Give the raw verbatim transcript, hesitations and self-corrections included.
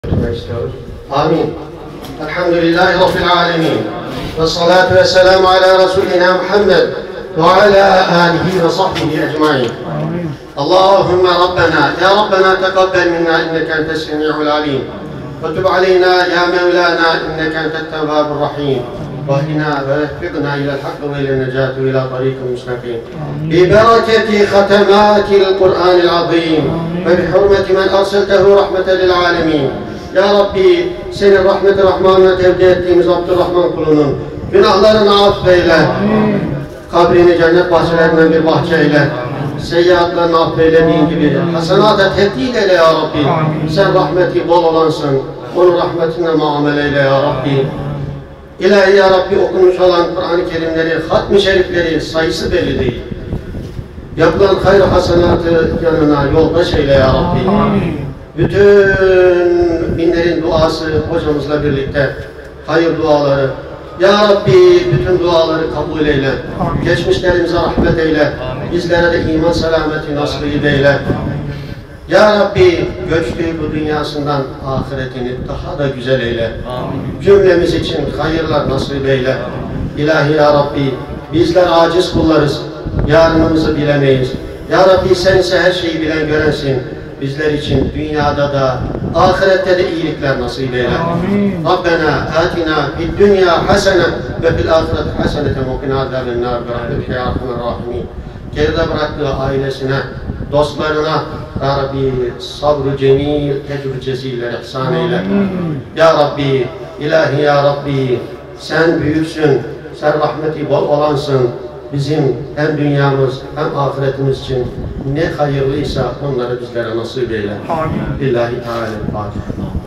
آمين. الحمد لله رب العالمين والصلاة والسلام على رسولنا محمد وعلى آله وصحبه أجمعين. اللهم ربنا يا ربنا تقبل منا إنك أنت السميع العليم وتب علينا يا مولانا إنك أنت التواب الرحيم واهدنا ووفقنا إلى الحق وإلى النجاة وإلى طريق مستقيم ببركة ختمات القرآن العظيم وبحرمة من أرسلته رحمة للعالمين. Ya Rabbi, senin rahmet-i rahmanına tevdi ettiğimiz Abdurrahman kulunun günahlarını affeyle, kabrini cennet bahçelerinden bir bahçe eyle, seyyiatlarını affeylediğin gibi hasenata tebdil eyle ya Rabbi. Sen rahmeti bol olansın, onun rahmetinle muamele eyle ya Rabbi. İlahi ya Rabbi, okunmuş olan Kur'an-ı Kerimleri, hatm-ı şerifleri sayısı belli değil. Yapılan hayır hasenatı yanına yoldaş eyle ya Rabbi. Bütün binlerin duası hocamızla birlikte hayır duaları. Ya Rabbi bütün duaları kabul eyle. Amin. Geçmişlerimize rahmet eyle. Bizlere de iman selameti nasip eyle. Ya Rabbi göçtüğü bu dünyasından ahiretini daha da güzel eyle. Amin. Cümlemiz için hayırlar nasip eyle. İlahi ya Rabbi bizler aciz kullarız. Yarınımızı bilemeyiz. Ya Rabbi sen ise her şeyi bilen görensin. Bizler için dünyada da ahirette de iyilikler nasip eyle. Amin. Rabbena atina fid dünya hasene ve fil ahireti haseneten ve qina azabennar bi rahmetike ya erhamer rahimin. Geride bıraktığı ailesine, dostlarına ya Rabbi sabrı cemil, tecrübe ceziller ihsan eyle. Amin. Ya Rabbi, ilahi ya Rabbi sen büyüksün, sen rahmeti bol olansın. Bizim hem dünyamız hem ahiretimiz için ne hayırlıysa onları bizlere nasip eyle. Amin. Billahi Teala.